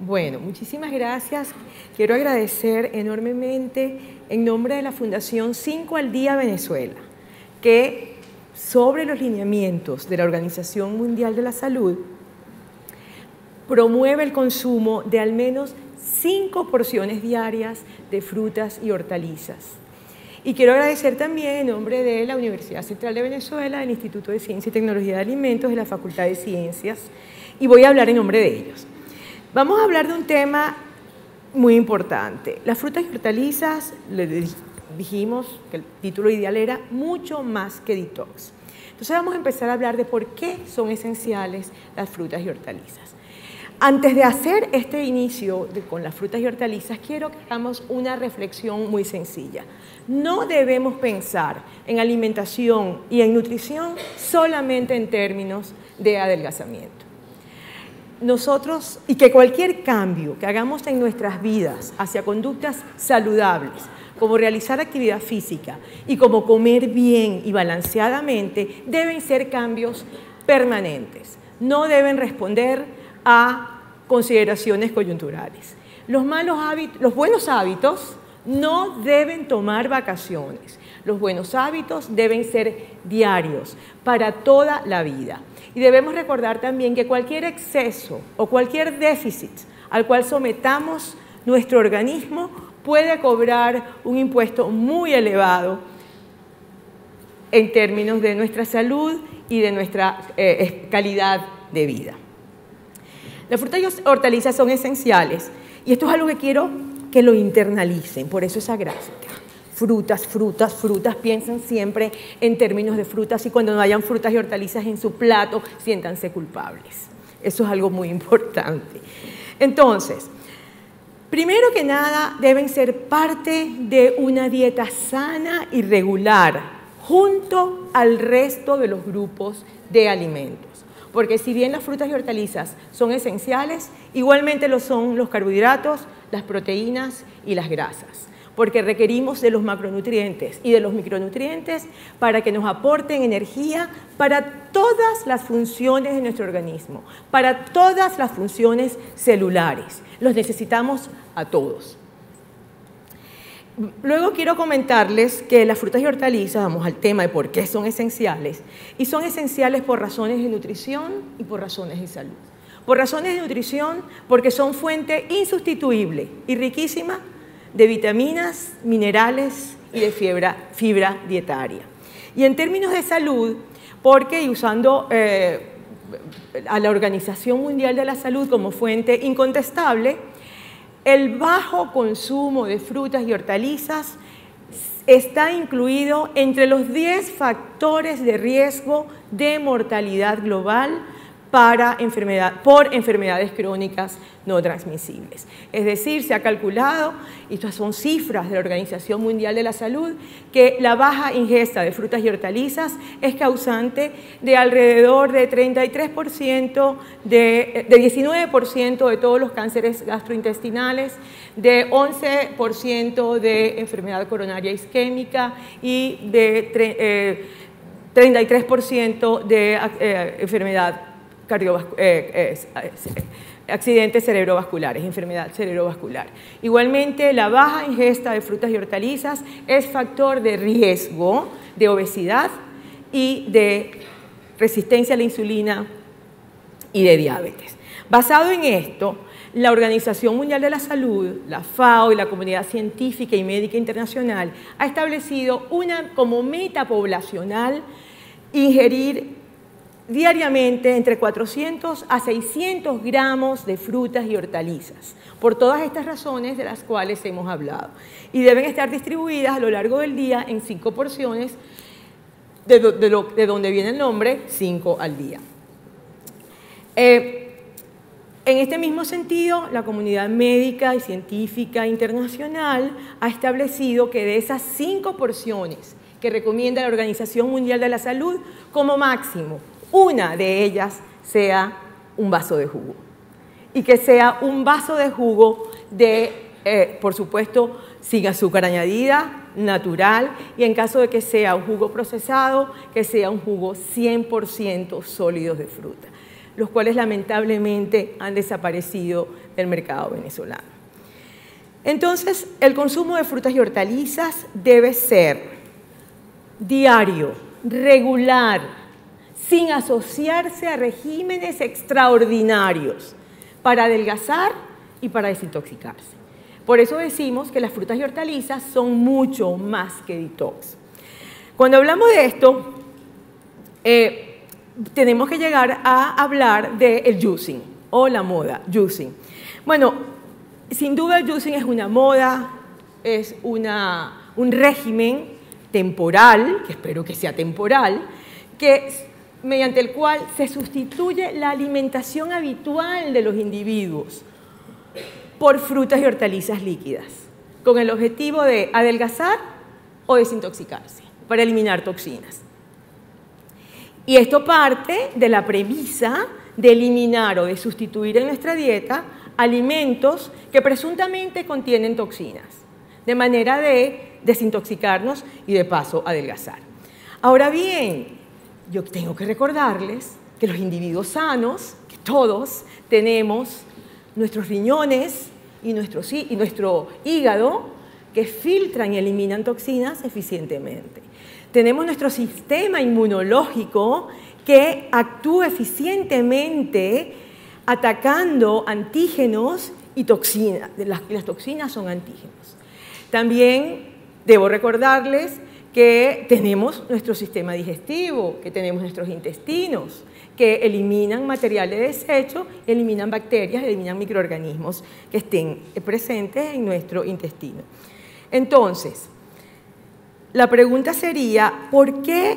Bueno, muchísimas gracias. Quiero agradecer enormemente en nombre de la Fundación 5 al Día Venezuela, que sobre los lineamientos de la Organización Mundial de la Salud promueve el consumo de al menos 5 porciones diarias de frutas y hortalizas. Y quiero agradecer también en nombre de la Universidad Central de Venezuela, del Instituto de Ciencia y Tecnología de Alimentos, de la Facultad de Ciencias, y voy a hablar en nombre de ellos. Vamos a hablar de un tema muy importante. Las frutas y hortalizas, dijimos que el título ideal era mucho más que detox. Entonces vamos a empezar a hablar de por qué son esenciales las frutas y hortalizas. Antes de hacer este inicio con las frutas y hortalizas, quiero que hagamos una reflexión muy sencilla. No debemos pensar en alimentación y en nutrición solamente en términos de adelgazamiento. Nosotros, y que cualquier cambio que hagamos en nuestras vidas hacia conductas saludables, como realizar actividad física y como comer bien y balanceadamente, deben ser cambios permanentes. No deben responder a consideraciones coyunturales. Los buenos hábitos no deben tomar vacaciones. Los buenos hábitos deben ser diarios para toda la vida. Y debemos recordar también que cualquier exceso o cualquier déficit al cual sometamos nuestro organismo puede cobrar un impuesto muy elevado en términos de nuestra salud y de nuestra calidad de vida. Las frutas y hortalizas son esenciales y esto es algo que quiero que lo internalicen, por eso esa gráfica. Frutas, frutas, frutas, piensen siempre en términos de frutas y cuando no hayan frutas y hortalizas en su plato, siéntanse culpables. Eso es algo muy importante. Entonces, primero que nada, deben ser parte de una dieta sana y regular, junto al resto de los grupos de alimentos. Porque si bien las frutas y hortalizas son esenciales, igualmente lo son los carbohidratos, las proteínas y las grasas. Porque requerimos de los macronutrientes y de los micronutrientes para que nos aporten energía para todas las funciones de nuestro organismo, para todas las funciones celulares. Los necesitamos a todos. Luego quiero comentarles que las frutas y hortalizas, vamos al tema de por qué son esenciales, y son esenciales por razones de nutrición y por razones de salud. Por razones de nutrición, porque son fuente insustituible y riquísima de vitaminas, minerales y de fibra dietaria. Y en términos de salud, porque, y usando a la Organización Mundial de la Salud como fuente incontestable, el bajo consumo de frutas y hortalizas está incluido entre los 10 factores de riesgo de mortalidad global por enfermedades crónicas no transmisibles. Es decir, se ha calculado, y estas son cifras de la Organización Mundial de la Salud, que la baja ingesta de frutas y hortalizas es causante de alrededor de 33%, de 19% de todos los cánceres gastrointestinales, de 11% de enfermedad coronaria isquémica y de 33% de enfermedad accidentes cerebrovasculares, enfermedad cerebrovascular. Igualmente, la baja ingesta de frutas y hortalizas es factor de riesgo de obesidad y de resistencia a la insulina y de diabetes. Basado en esto, la Organización Mundial de la Salud, la FAO y la comunidad científica y médica internacional ha establecido como meta poblacional ingerir diariamente entre 400 a 600 gramos de frutas y hortalizas, por todas estas razones de las cuales hemos hablado. Y deben estar distribuidas a lo largo del día en 5 porciones, de donde viene el nombre, 5 al día. En este mismo sentido, la comunidad médica y científica internacional ha establecido que de esas 5 porciones que recomienda la Organización Mundial de la Salud, como máximo, una de ellas sea un vaso de jugo. Y que sea un vaso de jugo por supuesto, sin azúcar añadida, natural, y en caso de que sea un jugo procesado, que sea un jugo 100% sólido de fruta. los cuales lamentablemente han desaparecido del mercado venezolano. Entonces, el consumo de frutas y hortalizas debe ser diario, regular, sin asociarse a regímenes extraordinarios para adelgazar y para desintoxicarse. Por eso decimos que las frutas y hortalizas son mucho más que detox. Cuando hablamos de esto, tenemos que llegar a hablar del juicing o la moda juicing. Bueno, sin duda el juicing es una moda, es un régimen temporal, que espero que sea temporal, mediante el cual se sustituye la alimentación habitual de los individuos por frutas y hortalizas líquidas, con el objetivo de adelgazar o desintoxicarse, para eliminar toxinas. Y esto parte de la premisa de eliminar o de sustituir en nuestra dieta alimentos que presuntamente contienen toxinas, de manera de desintoxicarnos y de paso adelgazar. Ahora bien, yo tengo que recordarles que los individuos sanos, que todos tenemos nuestros riñones y nuestro hígado que filtran y eliminan toxinas eficientemente. Tenemos nuestro sistema inmunológico que actúa eficientemente atacando antígenos y toxinas. Las toxinas son antígenos. También debo recordarles que tenemos nuestro sistema digestivo, que tenemos nuestros intestinos, que eliminan material de desecho, eliminan bacterias, eliminan microorganismos que estén presentes en nuestro intestino. Entonces, la pregunta sería, ¿por qué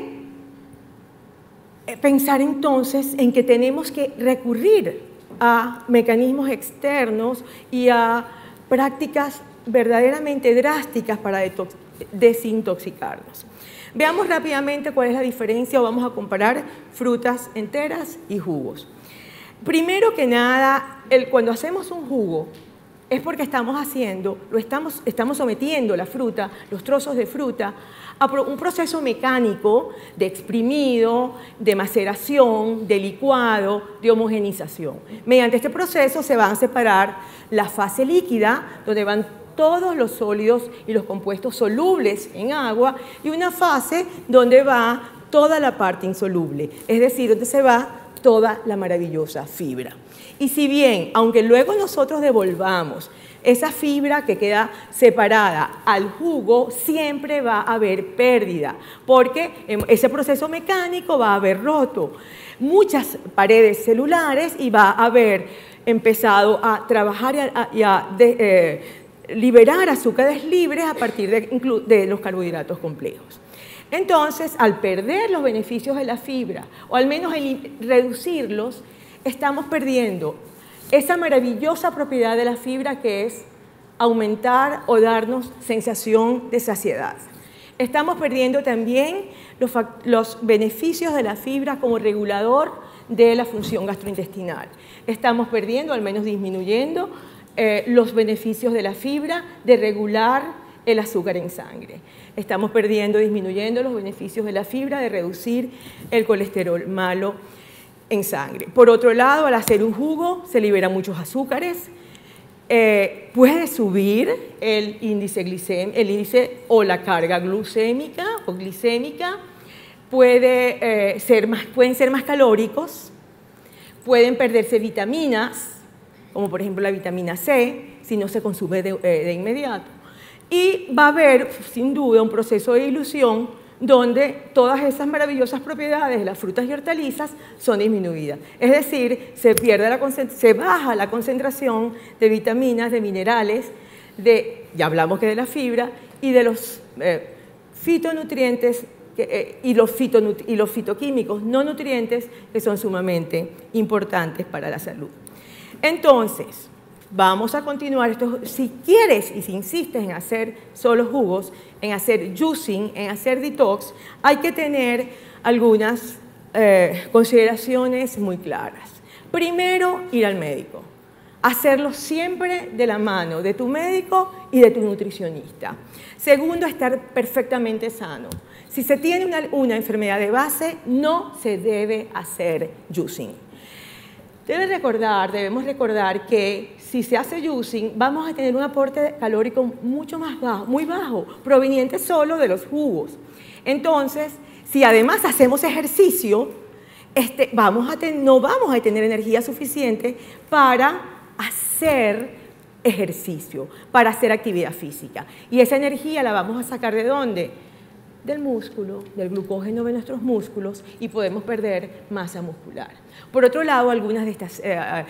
pensar entonces en que tenemos que recurrir a mecanismos externos y a prácticas verdaderamente drásticas para desintoxicarnos? Veamos rápidamente cuál es la diferencia, o vamos a comparar frutas enteras y jugos. Primero que nada, cuando hacemos un jugo, es porque estamos sometiendo la fruta, los trozos de fruta, a un proceso mecánico de exprimido, de maceración, de licuado, de homogenización. Mediante este proceso se van a separar la fase líquida, donde van todos los sólidos y los compuestos solubles en agua, y una fase donde va toda la parte insoluble, es decir, donde se va toda la maravillosa fibra. Y si bien, aunque luego nosotros devolvamos esa fibra que queda separada al jugo, siempre va a haber pérdida, porque ese proceso mecánico va a haber roto muchas paredes celulares y va a haber empezado a trabajar y a liberar azúcares libres a partir de los carbohidratos complejos. Entonces, al perder los beneficios de la fibra, o al menos reducirlos, estamos perdiendo esa maravillosa propiedad de la fibra, que es aumentar o darnos sensación de saciedad. Estamos perdiendo también los beneficios de la fibra como regulador de la función gastrointestinal. Estamos perdiendo, al menos disminuyendo, los beneficios de la fibra de regular el azúcar en sangre. Estamos perdiendo, disminuyendo los beneficios de la fibra de reducir el colesterol malo en sangre. Por otro lado, al hacer un jugo se liberan muchos azúcares, puede subir el índice o la carga glucémica o glicémica, pueden ser más calóricos, pueden perderse vitaminas, como por ejemplo la vitamina C, si no se consume de inmediato. Y va a haber, sin duda, un proceso de dilución donde todas esas maravillosas propiedades de las frutas y hortalizas son disminuidas. Es decir, se baja la concentración de vitaminas, de minerales, ya hablamos que de la fibra, y de los fitonutrientes y los fitoquímicos no nutrientes, que son sumamente importantes para la salud. Entonces, vamos a continuar esto. Si quieres y si insistes en hacer solo jugos, en hacer juicing, en hacer detox, hay que tener algunas consideraciones muy claras. Primero, ir al médico. Hacerlo siempre de la mano de tu médico y de tu nutricionista. Segundo, estar perfectamente sano. Si se tiene una enfermedad de base, no se debe hacer juicing. debemos recordar que si se hace juicing, vamos a tener un aporte calórico mucho más bajo, muy bajo, proveniente solo de los jugos. Entonces, si además hacemos ejercicio, no vamos a tener energía suficiente para hacer ejercicio, para hacer actividad física. Y esa energía la vamos a sacar ¿de dónde? Del músculo, del glucógeno de nuestros músculos, y podemos perder masa muscular. Por otro lado, algunas de estas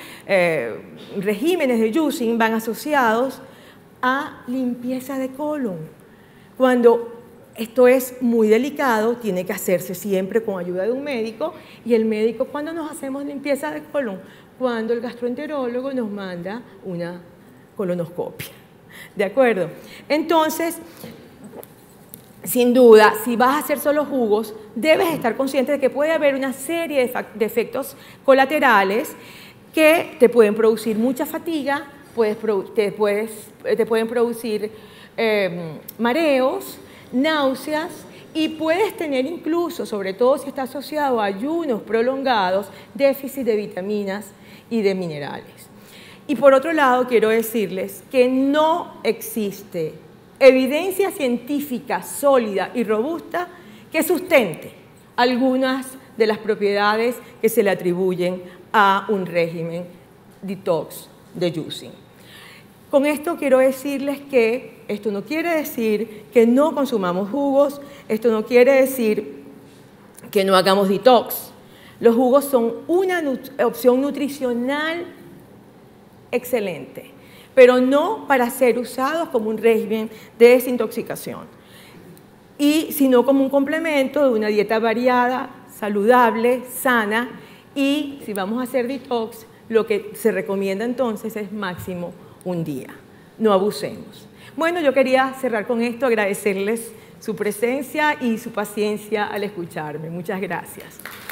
regímenes de juicing van asociados a limpieza de colon. Cuando esto es muy delicado, tiene que hacerse siempre con ayuda de un médico, y el médico, ¿cuándo nos hacemos limpieza de colon? Cuando el gastroenterólogo nos manda una colonoscopia. ¿De acuerdo? Entonces, sin duda, si vas a hacer solo jugos, debes estar consciente de que puede haber una serie de efectos colaterales que te pueden producir mucha fatiga, te pueden producir mareos, náuseas, y puedes tener incluso, sobre todo si está asociado a ayunos prolongados, déficit de vitaminas y de minerales. Y por otro lado, quiero decirles que no existe evidencia científica sólida y robusta que sustente algunas de las propiedades que se le atribuyen a un régimen detox de juicing. Con esto quiero decirles que esto no quiere decir que no consumamos jugos, esto no quiere decir que no hagamos detox. Los jugos son una opción nutricional excelente, pero no para ser usados como un régimen de desintoxicación, sino como un complemento de una dieta variada, saludable, sana, y si vamos a hacer detox, lo que se recomienda entonces es máximo un día. No abusemos. Bueno, yo quería cerrar con esto, agradecerles su presencia y su paciencia al escucharme. Muchas gracias.